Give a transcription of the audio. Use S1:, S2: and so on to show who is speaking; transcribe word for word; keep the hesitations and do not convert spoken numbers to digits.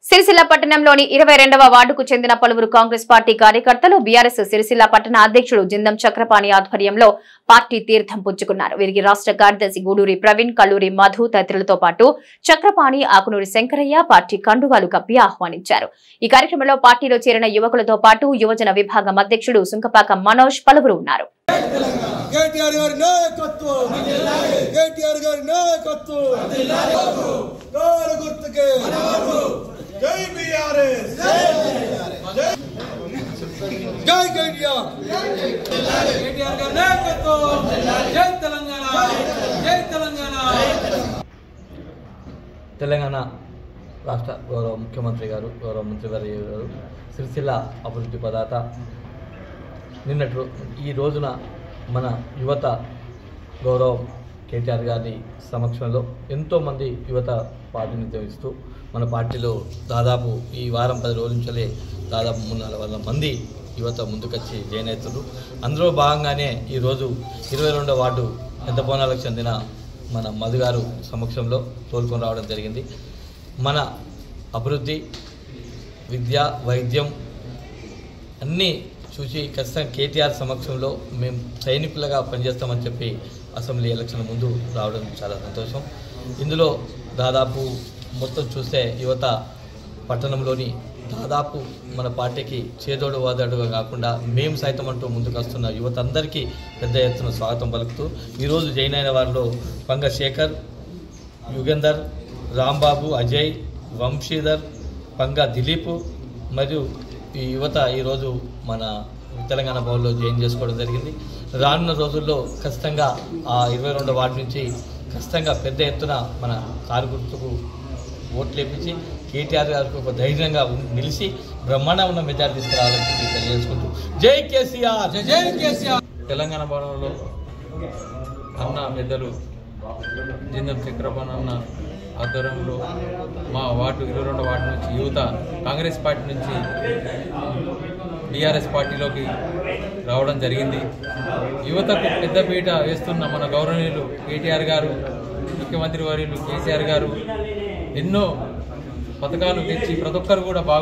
S1: సిరిసిల్ల పట్టణంలోని ఇరవై రెండవ వార్డుకు చెందిన పలువురు కాంగ్రెస్ పార్టీ కార్యకర్తలు బీఆర్ఎస్ సిరిసిల్ల పట్టణ అధ్యక్షుడు జిందం చక్రపాణి ఆధ్వర్యంలో పార్టీ తీర్థం పుచ్చుకున్నారు. వీరికి రాష్ట్ర కార్యదర్శి గూడూరి ప్రవీణ్, కల్లూరి మధు తదితరులతో పాటు చక్రపాణి, ఆకునూరి శంకరయ్య పార్టీ కండువాలు కప్పి ఆహ్వానించారు. ఈ కార్యక్రమంలో పార్టీలో చేరిన యువకులతో పాటు యువజన విభాగం అధ్యక్షుడు సుంకపాక మనోజ్ పలువురు ఉన్నారు.
S2: जय बीआरएस जय केटीआर केटीआर का नायकत्व जय तेलंगाना जय तेलंगाना
S3: తెలంగాణ రాష్ట్ర గౌరవ ముఖ్యమంత్రి గారు, గౌరవ మంత్రివర్య గారు సిరిసిల్ల అభివృద్ధి పదాత నిన్నటి ఈ రోజున మన యువత గౌరవ కేటీఆర్ గారి సమక్షంలో ఎంతోమంది యువత ప్రాతినిధ్యం ఇస్తూ మన పార్టీలో దాదాపు ఈ వారం పది రోజుల నుంచే దాదాపు మూడు నాలుగు వందల మంది యువత ముందుకొచ్చి జాయిన్ అవుతున్నారు. అందులో భాగంగానే ఈరోజు ఇరవై రెండో వార్డు పెద్దపోనాలకు చెందిన మన మధు గారు సమక్షంలో తోలుకొని రావడం జరిగింది. మన అభివృద్ధి, విద్య, వైద్యం అన్నీ చూసి ఖచ్చితంగా కేటీఆర్ సమక్షంలో మేము సైనికులుగా పనిచేస్తామని చెప్పి అసెంబ్లీ ఎలక్షన్ ముందు రావడం చాలా సంతోషం. ఇందులో దాదాపు మొత్తం చూస్తే యువత పట్టణంలోని దాదాపు మన పార్టీకి చేదోడు వాదోడుగా కాకుండా మేము సైతం అంటూ ముందుకు వస్తున్న యువత అందరికీ పెద్ద ఎత్తున స్వాగతం పలుకుతూ ఈరోజు జాయిన్ అయిన వారిలో పంగ శేఖర్, యుగేందర్, రాంబాబు, అజయ్, వంశీధర్, పంగ దిలీప్ మరియు ఈ యువత ఈరోజు మన తెలంగాణ భవన్లో జాయిన్ చేసుకోవడం జరిగింది. రానున్న రోజుల్లో ఖచ్చితంగా ఆ ఇరవై రెండో వార్డు నుంచి ఖచ్చితంగా పెద్ద ఎత్తున మన కారు గుర్తుకు ఓట్లు వేపించి కేటీఆర్ గారికి ఒక ధైర్యంగా నిలిచి బ్రహ్మాండ ఉన్న మెజార్టీ తీసుకురావాలని చెప్పి తెలియజేసుకుంటూ జై కేసీఆర్
S2: జై కేసీఆర్.
S4: తెలంగాణ భవనంలో అన్న పెద్దలు జిందం చక్రపాణి అన్న ఆధ్వర్యంలో మా వార్డు ఇరవై రెండో వార్డు నుంచి యువత కాంగ్రెస్ పార్టీ నుంచి బీఆర్ఎస్ పార్టీలోకి రావడం జరిగింది. యువతకు పెద్దపీట వేస్తున్న మన గౌరవనీయులు కేటీఆర్ గారు, ముఖ్యమంత్రి వర్యులు కేసీఆర్ గారు ఎన్నో పథకాలు తెచ్చి ప్రతి ఒక్కరు కూడా బాగా